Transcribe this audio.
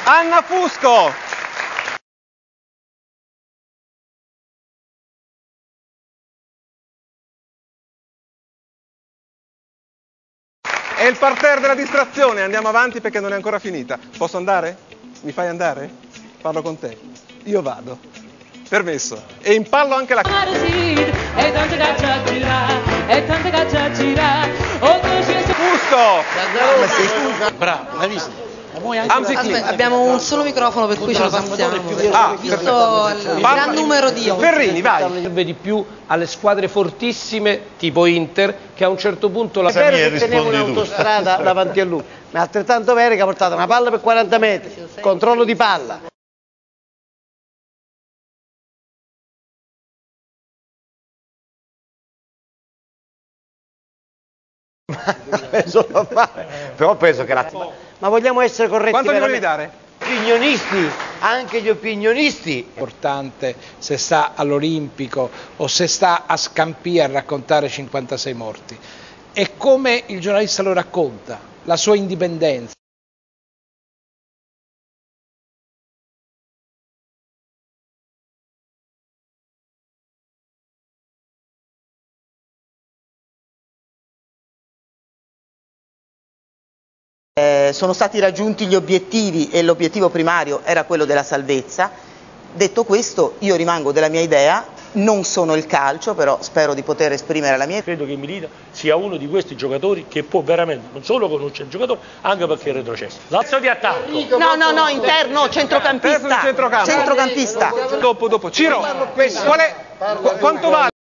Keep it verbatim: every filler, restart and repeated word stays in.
Anna Fusco. È il parterre della distrazione, andiamo avanti perché non è ancora finita. Posso andare? Mi fai andare? Parlo con te. Io vado. Permesso. E impallo anche la... Fusco! Bravo, l'hai visto? Aspetta, abbiamo un solo microfono per cui ce lo passiamo. Ah, visto il gran numero di Ferrini, vai. Serve di più alle squadre fortissime tipo Inter che a un certo punto la... È vero che teneva un'autostrada davanti a lui, ma è altrettanto vero che ha portato una palla per quaranta metri, controllo di palla. Però penso che la... Ma vogliamo essere corretti? Quanto mi volevi dare? Opinionisti, anche gli opinionisti. Importante se sta all'Olimpico o se sta a Scampia a raccontare cinquantasei morti. È come il giornalista lo racconta, la sua indipendenza. Eh, sono stati raggiunti gli obiettivi e l'obiettivo primario era quello della salvezza. Detto questo, io rimango della mia idea, non sono il calcio, però spero di poter esprimere la mia. Credo che Milita sia uno di questi giocatori che può veramente non solo conoscere il giocatore, anche perché è retrocesso. L'azzo di attacco. No, no, no, interno, centrocampista. Centrocampo. Centrocampista. Dopo, dopo. Ciro, qual è, qu- quanto vale?